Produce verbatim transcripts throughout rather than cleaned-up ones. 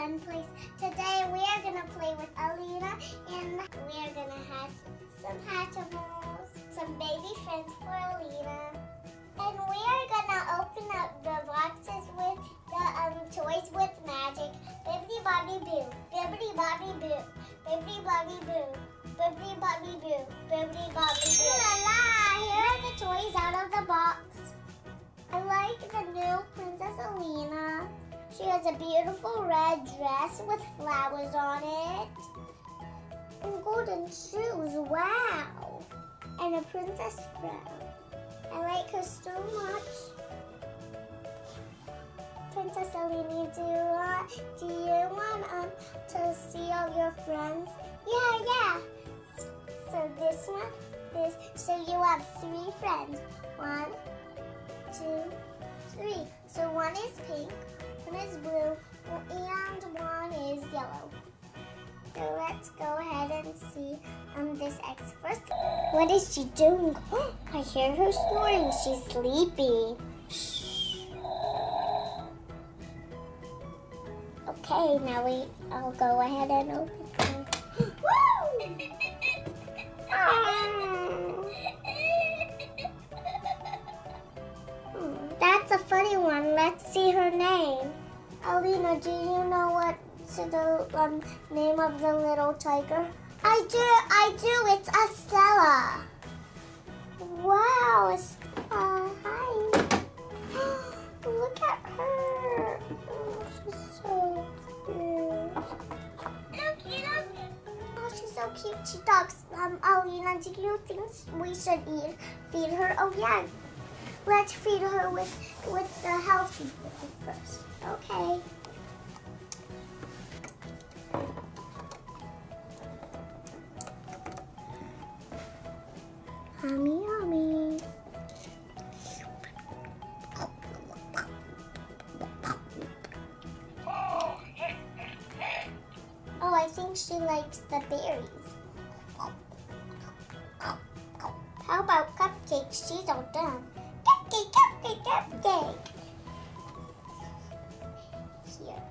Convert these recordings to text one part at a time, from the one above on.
fun place. Today we are gonna play with Alina and we are gonna have some Hatchimals, some baby friends for Alina. And we are gonna open up the boxes with the um, toys with magic. Bibbidi Bobbidi Boo, Bibbidi Bobbidi Boo, Bibbidi Bobbidi Boo, Bibbidi Bobbidi Boo, Bibbidi Bobbidi Boo. La la! Here are the toys out of the box. I like the new Princess Alina. She has a beautiful red dress with flowers on it. And golden shoes, wow. And a princess crown. I like her so much. Princess Alina, do you want, do you want um, to see all your friends? Yeah, yeah. So this one, this, so you have three friends. One, two, three. So one is pink, one is blue, and one is yellow. So let's go ahead and see um, this X first. What is she doing? Oh, I hear her snoring. She's sleeping. Shh. Okay, now we, I'll go ahead and open her. Woo! That's a funny one. Let's see her name. Alina, do you know what the um, name of the little tiger? I do, I do. It's Estella. Wow, Estella. Hi. Look at her. Oh, she's so cute. Oh, she's so cute. She talks. Um, Alina, do you think we should eat, feed her? Oh, yeah. Let's feed her with, with the healthy food first. Okay. Yummy, yummy. Oh, I think she likes the berries. How about cupcakes? She's all done. Cupcake, cupcake, cupcake. Here.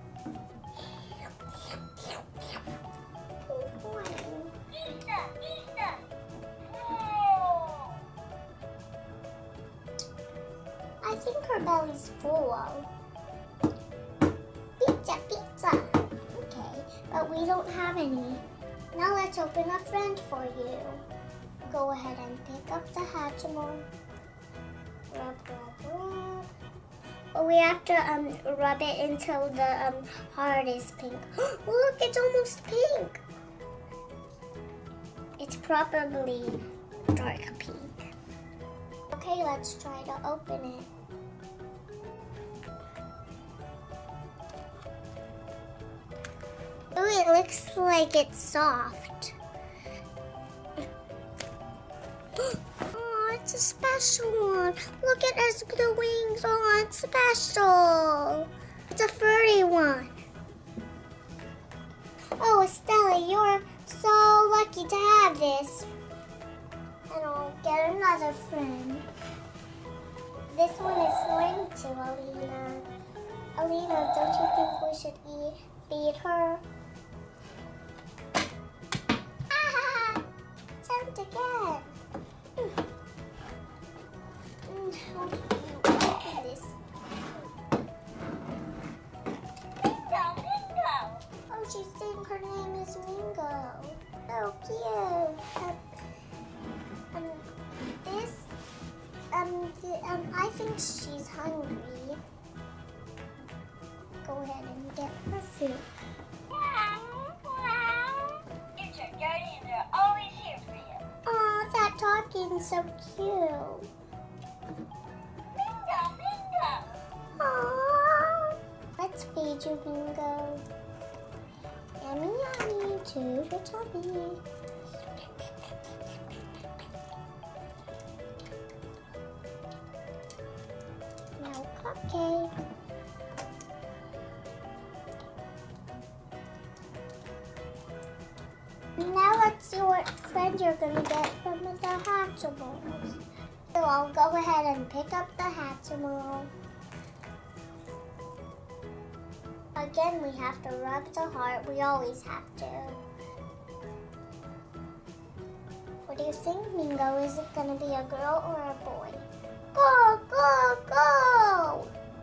I think her belly's full. Pizza, pizza. Okay, but we don't have any. Now let's open a friend for you. Go ahead and pick up the Hatchimal. Rub, rub, rub. Oh, we have to um, rub it until the um, heart is pink. Look, it's almost pink. It's probably dark pink. Okay, let's try to open it. Oh, it looks like it's soft. Oh, it's a special one. Look at us, the wings. Oh, it's special. It's a furry one. Oh, Estella, you're so lucky to have this. And I'll get another friend. This one is snoring too, Alina. Alina, don't you think we should eat, feed her? Ah! Attempt again. Mm. Mm, how do you open this? Mingo, Mingo. Oh, she's saying her name is Mingo. So cute. Um, um, this, um, the, um, I think she's hungry. Go ahead and get her food. It's your daddy and they're always here for you. Oh, that talking's so cute. Mingo, Mingo. Aww. Let's feed you, Mingo. Yummy, yummy, to your tummy. Now, cupcake. Now let's see what friend you're gonna get from the Hatchimals. So I'll go ahead and pick up the Hatchimal. Again, we have to rub the heart. We always have to. What do you think, Mingo? Is it going to be a girl or a boy? Go, go, go!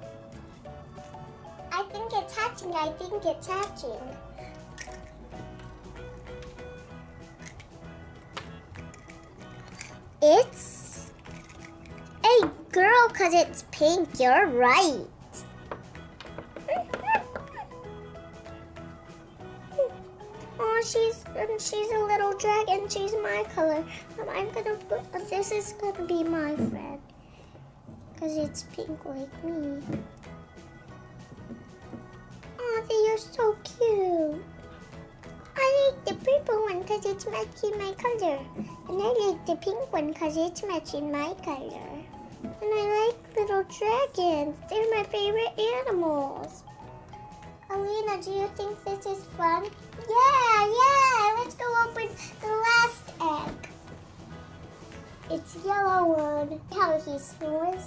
I think it's hatching. I think it's hatching. It's a girl because it's pink. You're right. Oh, she's um, she's a little dragon. She's my color. Um, I'm gonna put. Uh, this is gonna be my friend because it's pink like me. Oh, they are so cute. I like the purple one because it's matching my color. And I like the pink one because it's matching my color. And I like little dragons. They're my favorite animals. Alina, do you think this is fun? Yeah, yeah. Let's go open the last egg. It's yellow one. How he snores.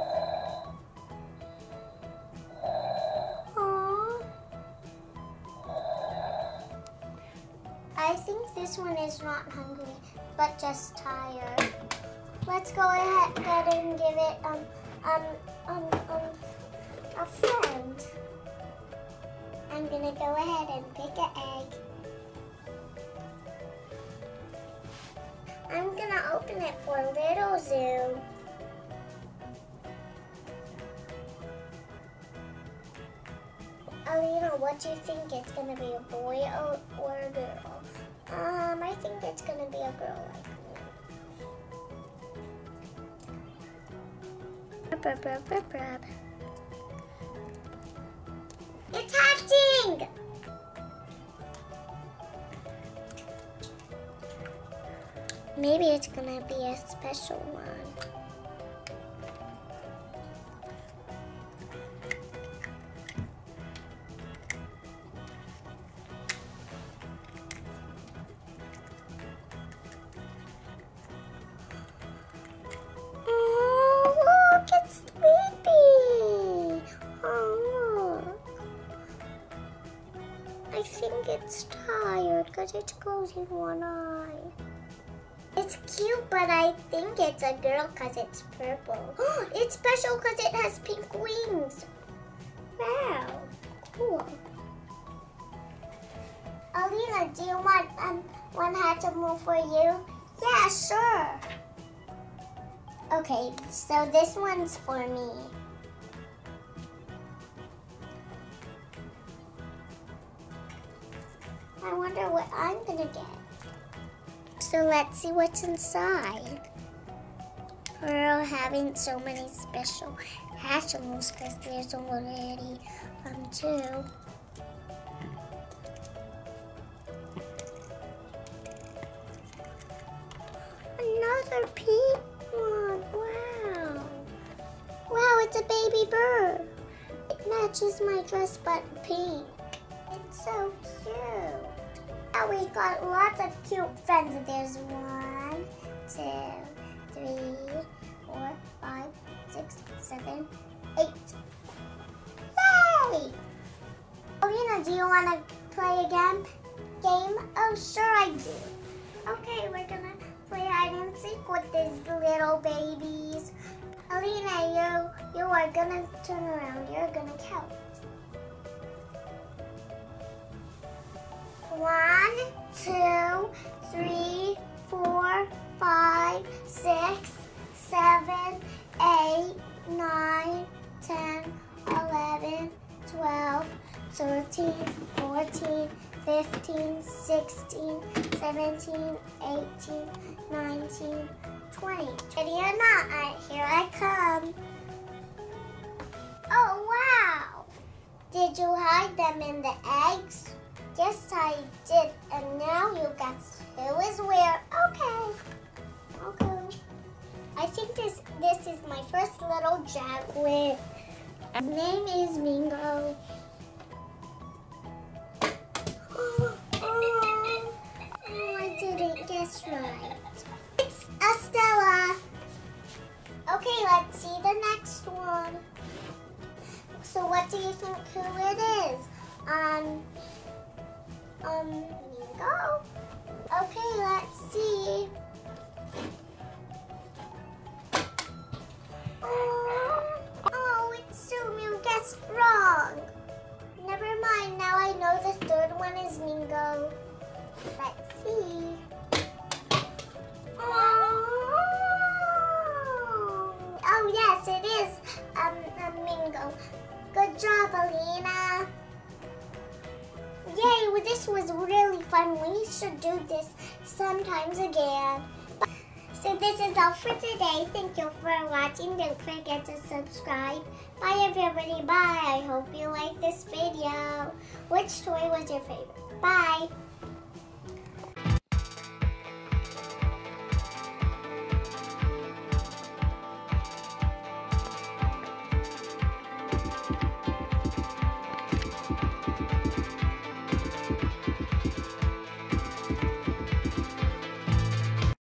I think this one is not hungry, but just tired. Let's go ahead and give it um um um um a friend. I'm gonna go ahead and pick an egg. I'm gonna open it for Little Zoo. Alina, what do you think? It's gonna be a boy or, or a girl? Um, I think it's gonna be a girl like me. Brub, brub, brub, brub. It's hatching! Maybe it's gonna be a special one. I think it's tired because it's closing one eye. It's cute, but I think it's a girl because it's purple. It's special because it has pink wings. Wow, cool. Alina, do you want um, one Hatchimal for you? Yeah, sure. Okay, so this one's for me. I wonder what I'm gonna get. So let's see what's inside. We're having so many special Hatchimals because there's already um two. Another pink one. Wow. Wow, it's a baby bird. It matches my dress but pink. It's so cute. Now we got lots of cute friends. There's one, two, three, four, five, six, seven, eight. Yay! Alina, do you want to play a game? Game? Oh, sure I do. Okay, we're gonna play hide and seek with these little babies. Alina, you you are gonna turn around. You're gonna count. One, two, three, four, five, six, seven, eight, nine, ten, eleven, twelve, thirteen, fourteen, fifteen, sixteen, seventeen, eighteen, nineteen, twenty. Ready or not, I, here I come. Oh, wow! Did you hide them in the eggs? Yes, I did, and now you guess who is where. Okay, okay. I think this this is my first little jaguar. His name is Mingo. Oh, oh, oh, I didn't guess right. It's Estella. Okay, let's see the next one. So what do you think who it is? Um, um, Mingo? Okay, let's see. Oh, oh, it's Sumu guessed wrong. Never mind, now I know the third one is Mingo. Let's see. Oh, oh yes, it is um, a Mingo. Good job, Alina. Yay, well, this was really fun. We should do this sometimes again. So this is all for today. Thank you for watching. Don't forget to subscribe. Bye everybody. Bye. I hope you liked this video. Which toy was your favorite? Bye.